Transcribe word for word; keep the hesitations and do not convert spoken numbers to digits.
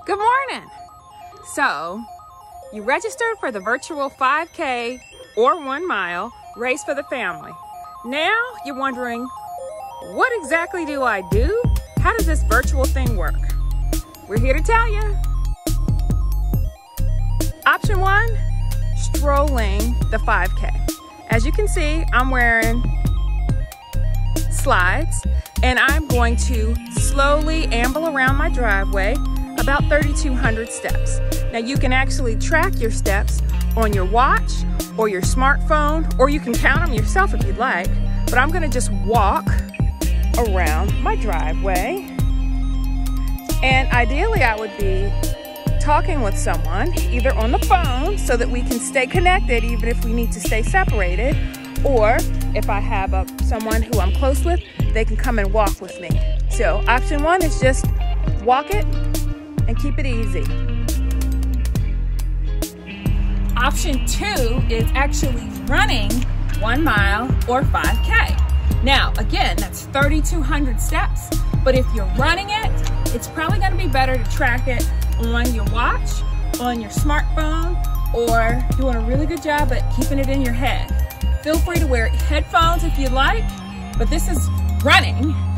Good morning. So, you registered for the virtual five K or one mile race for the family. Now you're wondering, what exactly do I do? How does this virtual thing work? We're here to tell you. Option one, strolling the five K. As you can see, I'm wearing slides and I'm going to slowly amble around my driveway about thirty-two hundred steps. Now you can actually track your steps on your watch or your smartphone, or you can count them yourself if you'd like, but I'm gonna just walk around my driveway. And ideally I would be talking with someone, either on the phone so that we can stay connected even if we need to stay separated, or if I have a, someone who I'm close with, they can come and walk with me. So option one is just walk it and keep it easy. Option two is actually running one mile or five K. Now, again, that's thirty-two hundred steps, but if you're running it, it's probably gonna be better to track it on your watch, on your smartphone, or doing a really good job at keeping it in your head. Feel free to wear headphones if you like, but this is running.